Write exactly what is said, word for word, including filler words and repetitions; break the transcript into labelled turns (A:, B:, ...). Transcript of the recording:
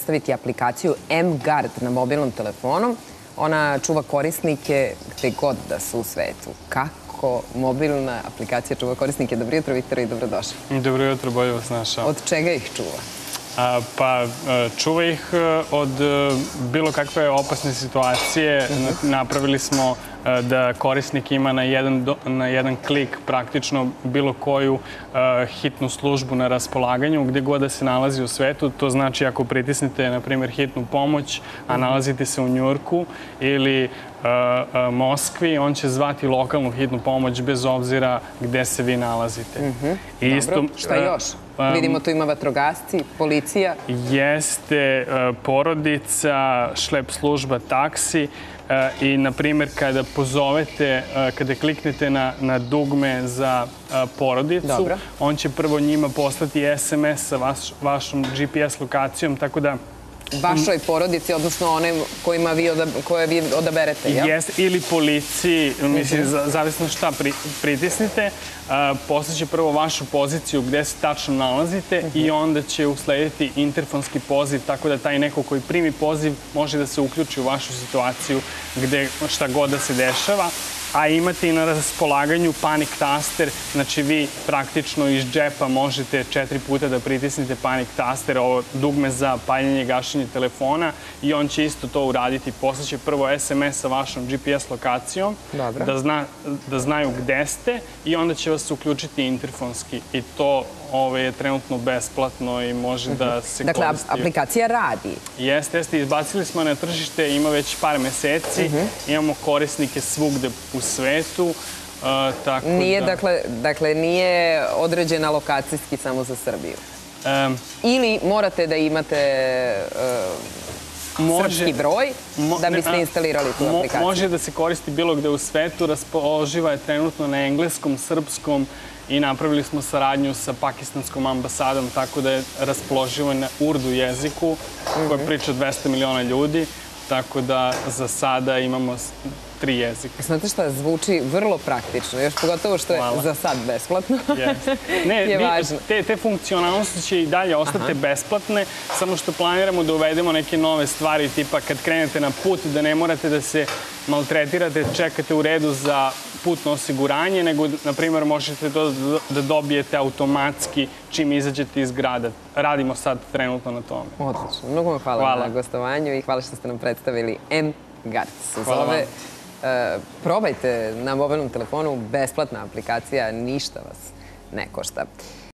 A: predstaviti aplikaciju M-Guard na mobilnom telefonu. Ona čuva korisnike gde god da su u svetu. Kako mobilna aplikacija čuva korisnike? Dobro jutro, Viktor, i dobrodošli.
B: Dobro jutro, bolje vas našao.
A: Od čega ih čuva?
B: Pa čuva ih od bilo kakve opasne situacije. Napravili smo da korisnik ima na jedan klik praktično bilo koju hitnu službu na raspolaganju gde god da se nalazi u svetu. To znači ako pritisnete, na primjer, hitnu pomoć, a nalazite se u Njujorku ili Moskvi, on će zvati lokalnu hitnu pomoć bez obzira gde se vi nalazite.
A: Dobro, šta još? Vidimo, tu ima vatrogasci, policija.
B: Jeste porodica, šlep služba, taksi i, na primjer, kada pozovete, kada kliknete na dugme za porodicu, on će prvo njima poslati es em es sa vašom G P S lokacijom, tako da
A: vašoj porodici, odnosno one koje vi odaberete, jel?
B: Jeste, ili policiji, mislim, zavisno šta pritisnite, poslaće prvo vašu poziciju gde se tačno nalazite i onda će uslediti interfonski poziv, tako da taj neko koji primi poziv može da se uključi u vašu situaciju gde šta god da se dešava. A imate i na raspolaganju panik taster, znači vi praktično iz džepa možete četiri puta da pritisnete panik taster, ovo dugme za paljenje i gašenje telefona, i on će isto to uraditi. Poslaće prvo es em es sa vašom G P S lokacijom, da znaju gde ste, i onda će vas uključiti interfonski. I to je trenutno besplatno i može da se koristi.
A: Dakle, aplikacija radi.
B: Jeste, jeste. Izbacili smo na tržište, ima već par meseci. Imamo korisnike svugde u svetu.
A: Dakle, nije određena lokacijski samo za Srbiju? Ili morate da imate srpski broj da biste instalirali tu aplikaciju?
B: Može da se koristi bilo gde u svetu. Raspoloživa je trenutno na engleskom, srpskom, i napravili smo saradnju sa pakistanskom ambasadom, tako da je raspoloživo na urdu jeziku koje priča dvesta miliona ljudi, tako da za sada imamo tri jezika.
A: Znate šta, zvuči vrlo praktično, još pogotovo što je za sad besplatno. Je važno.
B: Te funkcionalnosti će i dalje ostati besplatne, samo što planiramo da uvedemo neke nove stvari, tipa kad krenete na put da ne morate da se maltretirate, čekate u redu za putno osiguranje, nego, na primjer, možete to da dobijete automatski čim izađete iz grada. Radimo sad trenutno na tome.
A: Odlično. Mnogo vam hvala na gostovanju i hvala što ste nam predstavili M-Guard.
B: Hvala vam.
A: Probajte na mobilnom telefonu, besplatna aplikacija, ništa vas ne košta.